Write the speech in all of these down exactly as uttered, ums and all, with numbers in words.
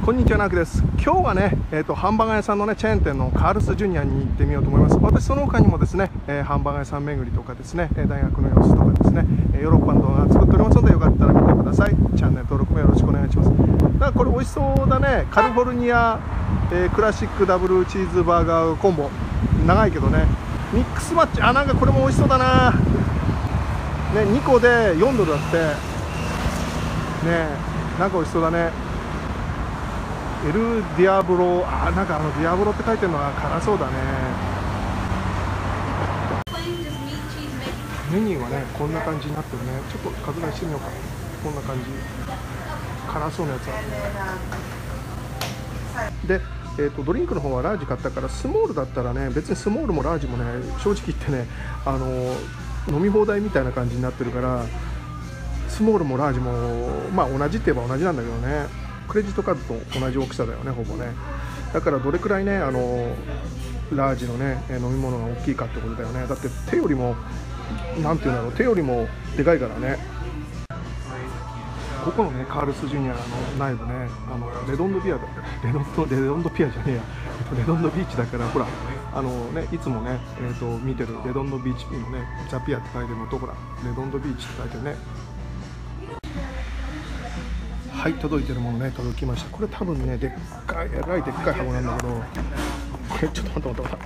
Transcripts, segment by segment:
こんにちは、ナークです。今日はね、えーと、ハンバーガー屋さんのねチェーン店のカールスジュニアに行ってみようと思います。私その他にもですね、えー、ハンバーガー屋さん巡りとかですね、大学の様子とかですね、ヨーロッパの動画作っておりますので、よかったら見てください。チャンネル登録もよろしくお願いします。だからこれ美味しそうだね。カリフォルニア、えー、クラシックダブルチーズバーガーコンボ、長いけどね、ミックスマッチ、あ、なんかこれも美味しそうだな、ね、にこでよんドルだってね。なんか美味しそうだね。エル・ディアブロ、あ、なんかあのディアブロって書いてるのは辛そうだね。メニューはねこんな感じになってるね。ちょっと拡大してみようか。こんな感じ、辛そうなやつはで、えーと、ドリンクの方はラージ買ったから、スモールだったらね、別にスモールもラージもね、正直言ってね、あの飲み放題みたいな感じになってるから、スモールもラージもまあ同じって言えば同じなんだけどね、クレジットカードと同じ大きさだよね、ほぼね。だからどれくらいね、あのラージのね飲み物が大きいかってことだよね。だって手よりも、なんていうんだろう、手よりもでかいからね。ここのねカールスジュニアの内部ね、あのレドンドビアだレドンドレドンドピアじゃねえやレドンドビーチだから、ほらあのね、いつもね、えー、と見てるレドンドビーチのね、ザピアって書いてるのと、ほらレドンドビーチって書いてるね。はい、届いてるものね、届きました。これ多分ね、でっかい、えらいでっかい箱なんだけど、これちょっと待って待って待って、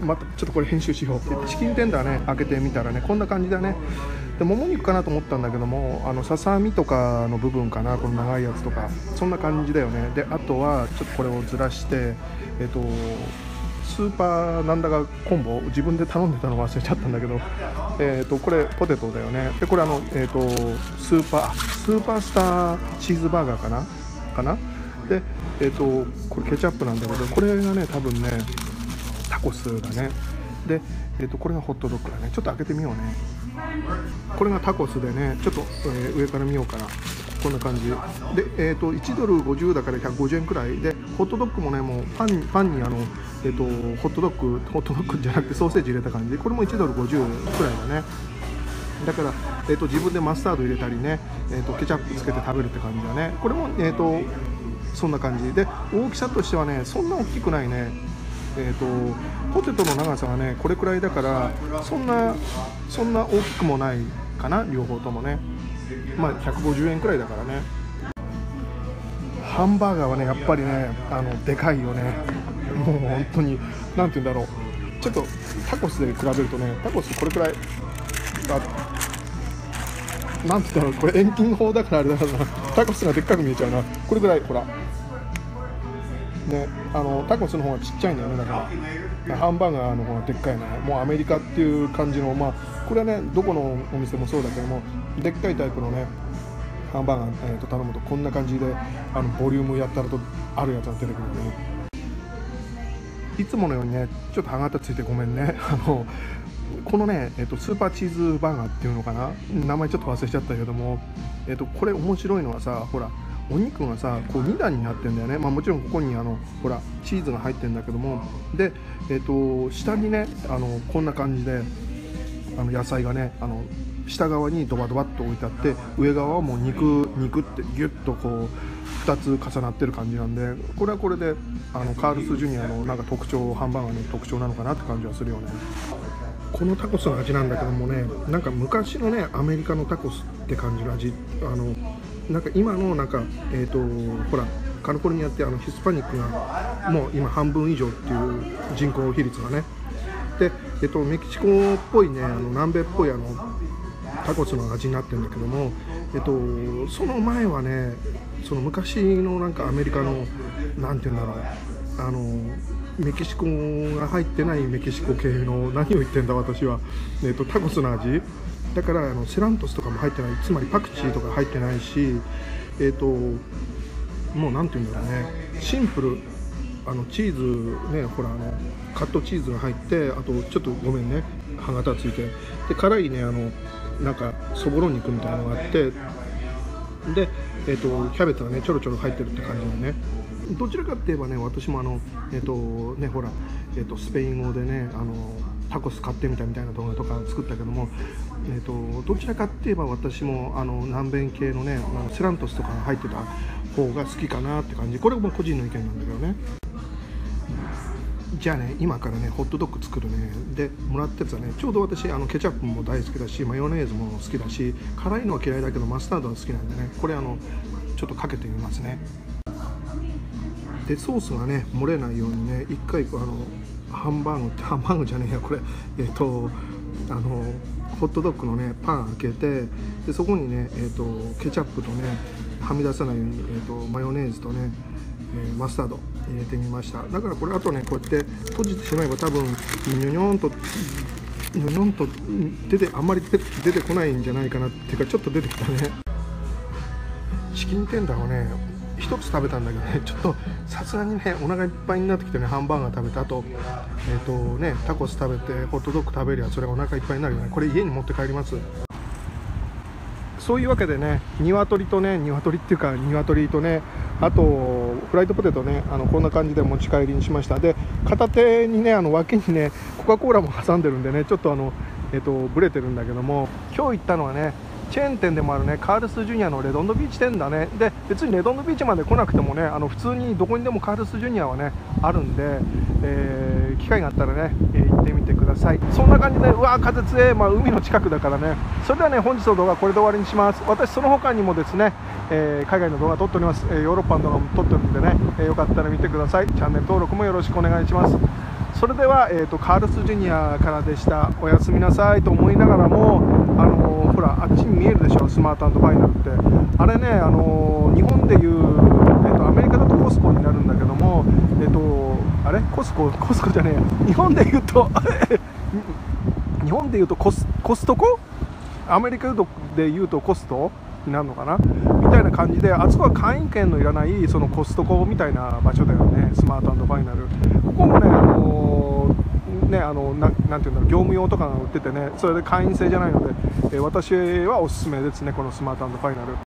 またちょっとこれ編集しよう。チキンテンダーね、開けてみたらね、こんな感じだね。で、もも肉かなと思ったんだけども、あのささみとかの部分かな、この長いやつとか、そんな感じだよね。で、あとはちょっとこれをずらして、えっとスーパーなんだかコンボ、自分で頼んでたの忘れちゃったんだけど、えー、とこれポテトだよね。でこれあの、えー、とスーパースーパースターチーズバーガーかなかなで、えー、とこれケチャップなんだけど、これがね多分ねタコスだね。で、えー、とこれがホットドッグだね。ちょっと開けてみようね。これがタコスでね、ちょっと、えー、上から見ようかな。こんな感じで、えー、といちドルごじゅうだからひゃくごじゅうえんくらいで、ホットドッグもね、もうパンパンにあの、えー、とホットドッグホットドッグじゃなくてソーセージ入れた感じで、これもいちドルごじゅうくらいだね。だから、えー、と自分でマスタード入れたりね、えー、とケチャップつけて食べるって感じだね。これも、えー、とそんな感じで、大きさとしてはねそんな大きくないね。えー、とポテトの長さがねこれくらいだから、そんなそんな大きくもないかな、両方ともね。まあひゃくごじゅうえんくらいだからね。ハンバーガーはねやっぱりね、あのでかいよね。もう本当になんて言うんだろう、ちょっとタコスで比べるとね、タコスこれくらい、あ、なんて言うんだろう、これ遠近法だからあれだからな、タコスがでっかく見えちゃうな。これくらい、ほらね、あのタコスの方がちっちゃいんだよね。だからハンバーガーの方がでっかいな。もうアメリカっていう感じの、まあこれはねどこのお店もそうだけども、でっかいタイプのねハンバーガー、えー、と頼むとこんな感じで、あのボリュームやったらとあるやつが出てくるね。いつものようにねちょっと歯型ついてごめんね。あのこのね、えー、とスーパーチーズバーガーっていうのかな、名前ちょっと忘れちゃったけども、えー、とこれ面白いのはさ、ほらお肉がさこうに段になってるんだよね。まあ、もちろんここにあのほらチーズが入ってるんだけども、で、えー、と下にねあのこんな感じであの野菜がね、あの下側にドバドバっと置いてあって、上側はもう肉肉ってギュッとこうふたつ重なってる感じなんで、これはこれであのカールスジュニアのなんか特徴、ハンバーガーの特徴なのかなって感じはするよね。このタコスの味なんだけどもね、なんか昔のねアメリカのタコスって感じの味。あのなんか今のなんか、えー、とほらカリフォルニアってあのヒスパニックがもう今半分以上っていう人口比率がね。で、えー、とメキシコっぽいね、あの南米っぽいあのタコスの味になってるんだけども、えっと、その前はね、その昔のなんかアメリカのなんていうんだろう、あのメキシコが入ってないメキシコ系の、何を言ってんだ私は、えっと、タコスの味だから、あのセラントスとかも入ってない、つまりパクチーとか入ってないし、えっともうなんていうんだろうね、シンプル、あのチーズね、ほらあのカットチーズが入って、あとちょっとごめんね歯型ついて、で辛いねあのなんかそぼろ肉みたいなのがあって、で、えー、とキャベツがねちょろちょろ入ってるって感じだね。どちらかって言えばね、私もあのえっ、ー、とねほら、えー、とスペイン語でね、あのタコス買ってみたみたいな動画とか作ったけども、えー、とどちらかって言えば私もあの南米系のねあのセラントスとかが入ってた方が好きかなって感じ。これも個人の意見なんだけどね。じゃあね、今からねホットドッグ作るね。でもらったやつはね、ちょうど私あのケチャップも大好きだしマヨネーズも好きだし、辛いのは嫌いだけどマスタードは好きなんでね、これあのちょっとかけてみますね。でソースがね漏れないようにね、一回あのハンバーグってハンバーグじゃねえやこれ、えっ、ー、とあのホットドッグのねパン開けて、でそこにね、えー、とケチャップとねはみ出さないように、えー、とマヨネーズとね、えー、マスタード入れてみました。だからこれあとねこうやって閉じてしまえば多分ニョニョンとニョニョンと出てあんまり出て、出てこないんじゃないかなっていうか、ちょっと出てきたね。チキンテンダーをね一つ食べたんだけどね、ちょっとさすがにねお腹いっぱいになってきてね、ハンバーガー食べて、あとえっ、ー、とねタコス食べてホットドッグ食べりゃそれがお腹いっぱいになるよね。これ家に持って帰ります。そういうわけでね、鶏とね鶏っていうか鶏とね、あとフライドポテトね、あのこんな感じで持ち帰りにしました。で片手にねあの脇にねコカ・コーラも挟んでるんでね、ちょっとあのえっ、ー、とブレてるんだけども、今日行ったのはねチェーン店でもあるねカールスジュニアのレドンドビーチ店だね。で別にレドンドビーチまで来なくてもね、あの普通にどこにでもカールスジュニアはねあるんで、えー、機会があったらね、えー、行ってみてください。そんな感じで、うわー風強い、まあ、海の近くだからね。それではね本日の動画はこれで終わりにします。私その他にもですね、えー、海外の動画撮っております。えー、ヨーロッパの動画も撮ってるんでね、えー、よかったら見てください。チャンネル登録もよろしくお願いします。それでは、えー、とカールスジュニアからでした。おやすみなさいと思いながらも、あのー、ほらあっちに見えるでしょ、スマート&ファイナルって。あれね、あのー、日本でいう、えー、とアメリカだとコスコになるんだけども、えー、とあれコスココスコじゃねえや、日本でいうと日本でいうとコス、コストコ、アメリカでいうとコストになるのかなみたいな感じで、あそこは会員権のいらないそのコストコみたいな場所だよね、スマート&ファイナル。ここもね、あのー、ねあのななんていうんだろう、業務用とかが売っててね、それで会員制じゃないので、えー、私はおすすめですね、このスマート&ファイナル。